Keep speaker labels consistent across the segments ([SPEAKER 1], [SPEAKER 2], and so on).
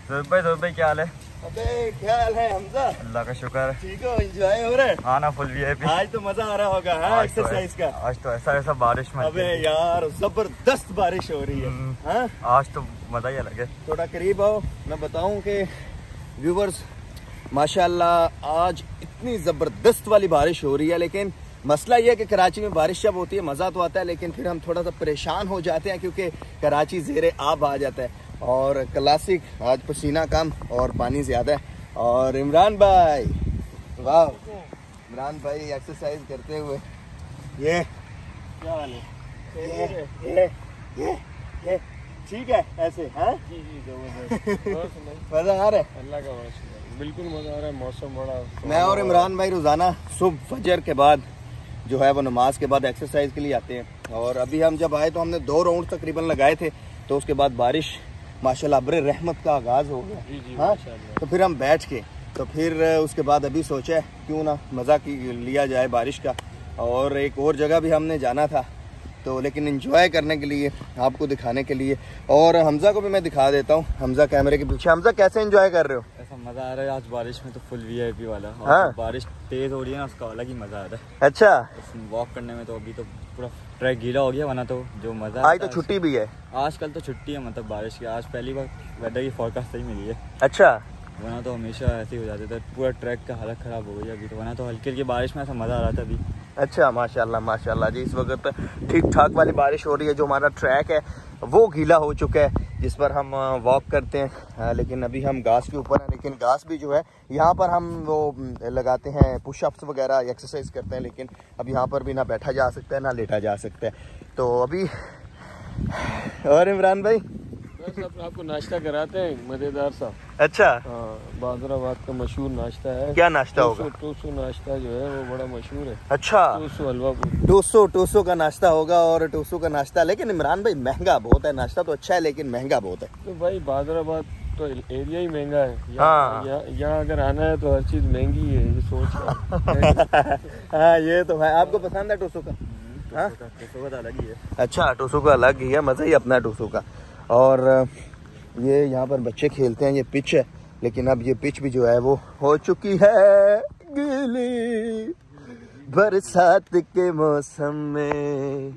[SPEAKER 1] तो भाई क्या हाल है?
[SPEAKER 2] अबे क्या हाल है हमजा?
[SPEAKER 1] अल्लाह का शुक्र है।
[SPEAKER 2] ठीक हो? एंजॉय हो रहा है?
[SPEAKER 1] हाँ ना, फुल वीआईपी।
[SPEAKER 2] आज तो मजा आ रहा होगा हाँ एक्सरसाइज का।
[SPEAKER 1] आज तो ऐसा बारिश में।
[SPEAKER 2] अबे यार जबरदस्त बारिश हो रही है। हाँ
[SPEAKER 1] आज तो मजा ही अलग है।
[SPEAKER 2] थोड़ा करीब आओ, मैं बताऊं कि व्यूवर्स माशाल्लाह आज इतनी जबरदस्त वाली बारिश हो रही है, लेकिन मसला यह है कि कराची में बारिश जब होती है मज़ा तो आता है, लेकिन फिर हम थोड़ा सा परेशान हो जाते हैं क्योंकि कराची ज़ेरे आब आ जाता है। और क्लासिक आज पसीना कम और पानी ज़्यादा है। और इमरान भाई, वाह इमरान भाई एक्सरसाइज करते हुए, ये क्या हाल है? ये ठीक है ऐसे? हाँ जी मज़ा आ रहा है?
[SPEAKER 3] अल्लाह का बिल्कुल मज़ा आ रहा है। मौसम बड़ा,
[SPEAKER 2] मैं और इमरान भाई रोज़ाना सुबह फजर के बाद जो है वो नमाज के बाद एक्सरसाइज के लिए आते हैं। और अभी हम जब आए तो हमने 2 राउंड तकरीबन लगाए थे, तो उसके बाद बारिश माशाल्लाह अब्र रहमत का आगाज़ हो गया। हाँ तो फिर हम बैठ के तो फिर उसके बाद अभी सोचा है क्यों ना मज़ा लिया जाए बारिश का। और एक और जगह भी हमने जाना था, तो लेकिन एंजॉय करने के लिए, आपको दिखाने के लिए। और हमजा को भी मैं दिखा देता हूँ, हमजा कैमरे के पीछे। हमजा कैसे एंजॉय कर रहे हो?
[SPEAKER 1] ऐसा मजा आ रहा है आज बारिश में तो फुल वीआईपी वाला।
[SPEAKER 2] हाँ?
[SPEAKER 1] बारिश तेज हो रही है ना, उसका अलग ही मजा आ रहा है।
[SPEAKER 2] अच्छा
[SPEAKER 1] वॉक करने में तो अभी तो पूरा ट्रैक गीला हो गया, वरना तो जो मजा।
[SPEAKER 2] आज तो छुट्टी भी है।
[SPEAKER 1] आजकल तो छुट्टी है, मतलब बारिश की। आज पहली बार वेदर की फोरकास्ट सही मिली है।
[SPEAKER 2] अच्छा
[SPEAKER 1] वरना तो हमेशा ऐसे ही हो जाते थे, पूरा ट्रैक का हालत ख़राब हो गई अभी तो। वरना तो हल्की हल्की बारिश में ऐसा मज़ा आ रहा था अभी।
[SPEAKER 2] अच्छा माशाल्लाह माशाल्लाह जी, इस वक्त ठीक ठाक वाली बारिश हो रही है। जो हमारा ट्रैक है वो गीला हो चुका है जिस पर हम वॉक करते हैं। लेकिन अभी हम घास के ऊपर हैं, लेकिन घास भी जो है यहाँ पर हम वो लगाते हैं, पुशअप्स वगैरह एक्सरसाइज करते हैं। लेकिन अब यहाँ पर भी ना बैठा जा सकता है ना लेटा जा सकता है, तो अभी। और इमरान भाई
[SPEAKER 3] आपको नाश्ता कराते हैं मज़ेदार सा।
[SPEAKER 2] अच्छा
[SPEAKER 3] हाँ, बादराबाद का मशहूर नाश्ता है।
[SPEAKER 2] क्या नाश्ता होगा?
[SPEAKER 3] टोसो नाश्ता जो है वो बड़ा मशहूर है।
[SPEAKER 2] अच्छा
[SPEAKER 3] टोसो हलवा
[SPEAKER 2] टोसो का नाश्ता होगा। और टोसो का नाश्ता, लेकिन इमरान भाई महंगा बहुत है। नाश्ता तो अच्छा है लेकिन महंगा बहुत है।
[SPEAKER 3] तो भाई बादराबाद तो एरिया ही महंगा है।
[SPEAKER 2] हाँ
[SPEAKER 3] यहाँ अगर आना है तो हर चीज़ महंगी है, ये सोच।
[SPEAKER 2] हाँ ये तो है। आपको पसंद है टोसो का? हाँ
[SPEAKER 1] टोसो का अलग ही है।
[SPEAKER 2] अच्छा टोसो का अलग ही है, मज़ा ही अपना टोसो का। और ये यहाँ पर बच्चे खेलते हैं, ये पिच है, लेकिन अब ये पिच भी जो है वो हो चुकी है गीली। बरसात के मौसम में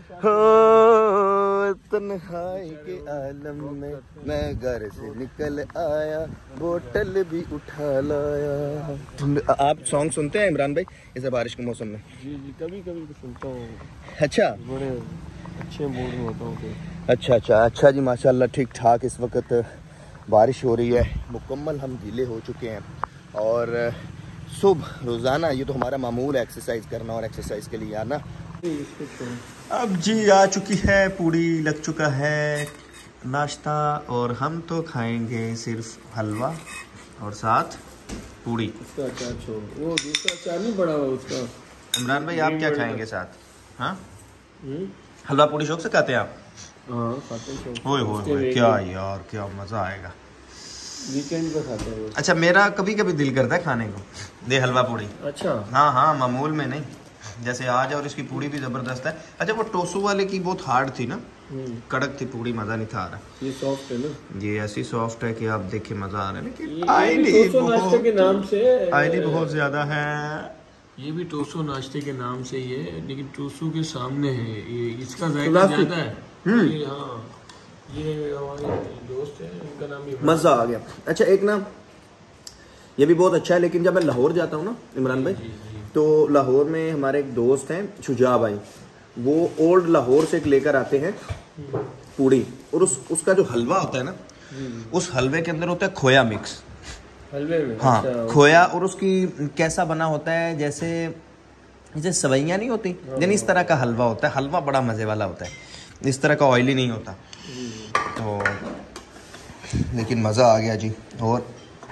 [SPEAKER 2] हो तन्हाई के आलम में मैं घर से निकल आया, बोतल भी उठा लाया। आप सॉन्ग सुनते हैं इमरान भाई इसे बारिश के मौसम में?
[SPEAKER 3] जी कभी कभी तो सुनता हूँ।
[SPEAKER 2] अच्छा
[SPEAKER 3] बड़े अच्छे मूड में होता हूँ।
[SPEAKER 2] अच्छा जी माशाल्लाह ठीक ठाक। इस वक्त बारिश हो रही है, मुकम्मल हम गीले हो चुके हैं। और सुबह रोज़ाना ये तो हमारा मामूल है एक्सरसाइज करना, और एक्सरसाइज के लिए आना। अब जी आ चुकी है, पूड़ी लग चुका है नाश्ता, और हम तो खाएंगे सिर्फ हलवा और साथ पूड़ी।
[SPEAKER 3] उसका अचार छोड़, वो दूसरा अचार नहीं बड़ा हुआ उसका।
[SPEAKER 2] इमरान भाई आप क्या खाएंगे साथ? हाँ हलवा पूड़ी शौक से खाते हैं आप?
[SPEAKER 3] हाँ खाते हैं।
[SPEAKER 2] ओए क्या यार, क्या मज़ा आएगा।
[SPEAKER 3] वीकेंड पे खाते हैं।
[SPEAKER 2] अच्छा मेरा कभी कभी दिल करता है खाने को दे हलवा पूड़ी।
[SPEAKER 3] अच्छा
[SPEAKER 2] हाँ मामूल में नहीं, जैसे आज। और इसकी पूड़ी भी ज़बरदस्त है। अच्छा वो टोसू वाले की बहुत हार्ड थी ना, कड़क थी पूड़ी, मज़ा नहीं था आ रहा।
[SPEAKER 3] ये सॉफ्ट है ना,
[SPEAKER 2] ये ऐसी सॉफ्ट है कि आप देखिए मज़ा आ रहा है। लेकिन
[SPEAKER 3] नाश्ते के नाम से
[SPEAKER 2] आयली बहुत ज़्यादा है।
[SPEAKER 3] ये भी टोसो नाश्ते के नाम से ही है, लेकिन टोसो के सामने है ये, इसका जायका ज़्यादा है। ये हाँ ये हमारे दोस्त हैं, इनका नाम ही
[SPEAKER 2] मज़ा आ गया। अच्छा एक ना ये भी बहुत अच्छा है, लेकिन जब मैं लाहौर जाता हूँ ना इमरान भाई, तो लाहौर में हमारे एक दोस्त हैं शुजा भाई, वो ओल्ड लाहौर से एक लेकर आते हैं पूड़ी। और उसका जो हलवा होता है ना, उस हलवे के अंदर होता है खोया मिक्स
[SPEAKER 3] हलवे में।
[SPEAKER 2] हाँ
[SPEAKER 3] अच्छा,
[SPEAKER 2] खोया। और उसकी कैसा बना होता है, जैसे सवैयाँ नहीं होती, यानी इस तरह का हलवा होता है। हलवा बड़ा मज़े वाला होता है, इस तरह का ऑयली नहीं होता। तो लेकिन मज़ा आ गया जी। और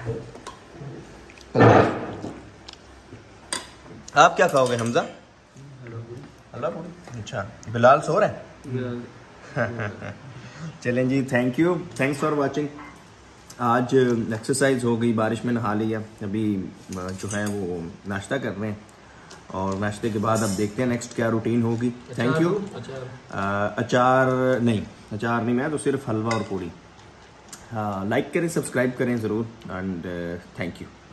[SPEAKER 2] आप क्या खाओगे हमजा? हलवा पूड़ी। अच्छा बिलाल सो रहे हैं। चलें जी, थैंक्स फॉर वाचिंग। आज एक्सरसाइज हो गई, बारिश में नहा लिया, अभी जो है वो नाश्ता कर रहे हैं। और नाश्ते के बाद अब देखते हैं नेक्स्ट क्या रूटीन होगी। Thank you. अचार नहीं, मैं तो सिर्फ हलवा और पूड़ी। हाँ, लाइक करें, सब्सक्राइब करें ज़रूर, एंड थैंक यू।